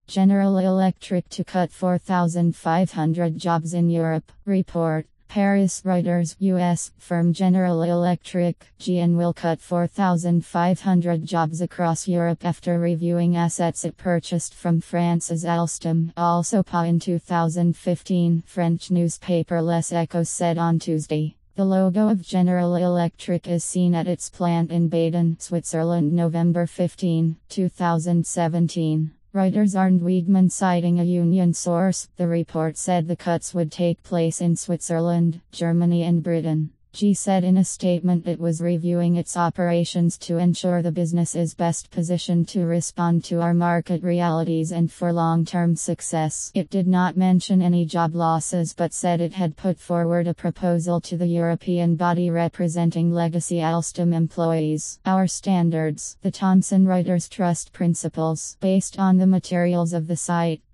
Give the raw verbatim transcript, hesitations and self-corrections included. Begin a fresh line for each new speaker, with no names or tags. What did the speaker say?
General Electric to cut four thousand five hundred jobs in Europe. Report. Paris. Reuters. U S firm General Electric G M will cut four thousand five hundred jobs across Europe after reviewing assets it purchased from France's Alstom. Also P A in two thousand fifteen, French newspaper Les Echos said on Tuesday. The logo of General Electric is seen at its plant in Baden, Switzerland, November fifteenth, two thousand seventeen. Reuters. Arndt Weidman citing a union source. The report said the cuts would take place in Switzerland, Germany and Britain. G said in a statement it was reviewing its operations to ensure the business is best positioned to respond to our market realities and for long-term success. It did not mention any job losses but said it had put forward a proposal to the European body representing legacy Alstom employees. Our standards, the Thomson Reuters Trust principles, based on the materials of the site.